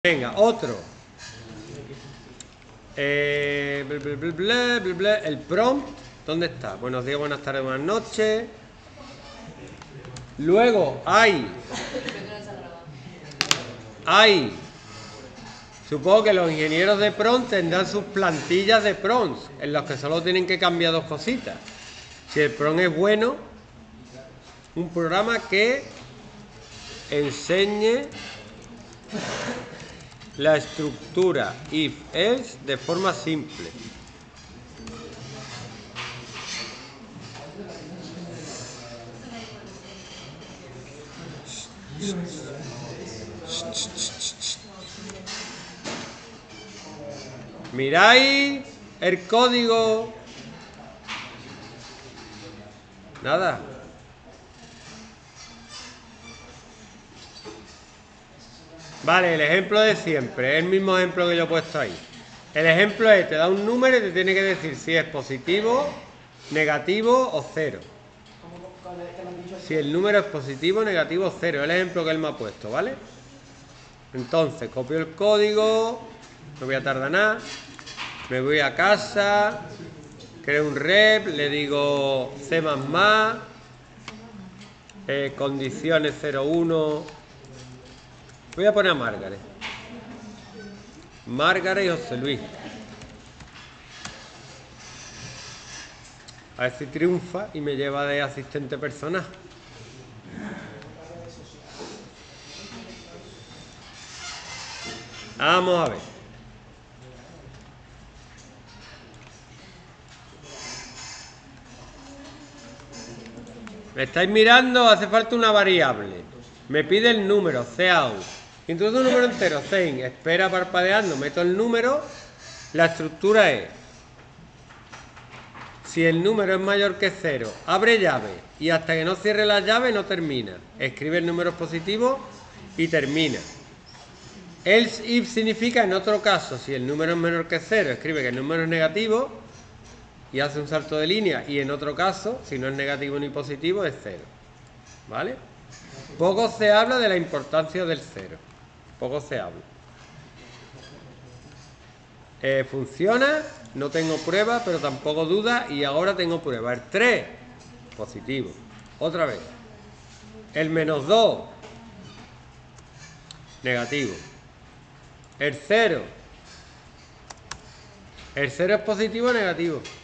Venga, otro. El prompt, ¿dónde está? Buenos días, buenas tardes, buenas noches. Luego supongo que los ingenieros de prompt tendrán sus plantillas de prompts, en los que solo tienen que cambiar dos cositas. Si el prompt es bueno, un programa que enseñe la estructura if-else de forma simple. Miráis el código. Nada. Vale, el ejemplo de siempre, es el mismo ejemplo que yo he puesto ahí. El ejemplo es, te da un número y te tiene que decir si es positivo, negativo o cero. Si el número es positivo, negativo o cero, es el ejemplo que él me ha puesto, ¿vale? Entonces, copio el código, no voy a tardar nada, me voy a casa, creo un rep, le digo C++, condiciones 01, voy a poner a Margaret y José Luis. A ver si triunfa y me lleva de asistente personal. Vamos a ver. ¿Me estáis mirando? Hace falta una variable. Me pide el número, cout. Introduce un número entero, sein. Espera parpadeando, meto el número. La estructura es: si el número es mayor que 0, abre llave. Y hasta que no cierre la llave no termina. Escribe el número positivo y termina. Else if significa, en otro caso, si el número es menor que 0, escribe que el número es negativo y hace un salto de línea, y en otro caso, si no es negativo ni positivo, es 0. ¿Vale? Poco se habla de la importancia del 0. Poco se habla. Funciona, no tengo prueba, pero tampoco duda, y ahora tengo prueba. El 3, positivo. Otra vez. El -2, negativo. El 0. El 0 es positivo o negativo.